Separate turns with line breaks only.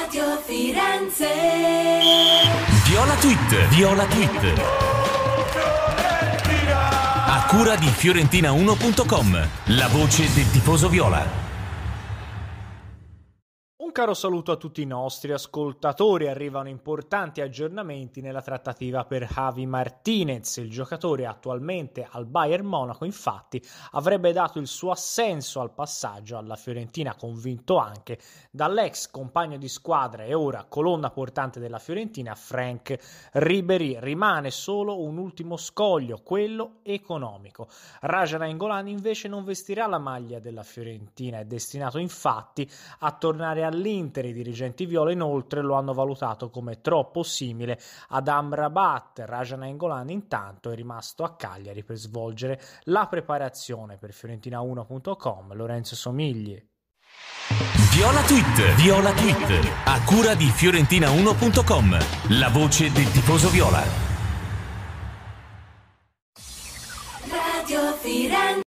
Radio Firenze.
Viola Tweet. A cura di Fiorentina1.com, la voce del tifoso viola.
Un caro saluto a tutti i nostri ascoltatori. Arrivano importanti aggiornamenti nella trattativa per Javi Martinez. Il giocatore attualmente al Bayern Monaco, infatti, avrebbe dato il suo assenso al passaggio alla Fiorentina, convinto anche dall'ex compagno di squadra e ora colonna portante della Fiorentina, Franck Ribéry. Rimane solo un ultimo scoglio, quello economico. Raja Nainggolan invece non vestirà la maglia della Fiorentina, è destinato infatti a tornare all'Inter. I dirigenti viola inoltre lo hanno valutato come troppo simile ad Amrabat. Raja Nainggolan intanto è rimasto a Cagliari per svolgere la preparazione. Per Fiorentina1.com, Lorenzo Somigli.
Viola Tweet, a cura di Fiorentina1.com, la voce del tifoso viola.
Radio Firenze.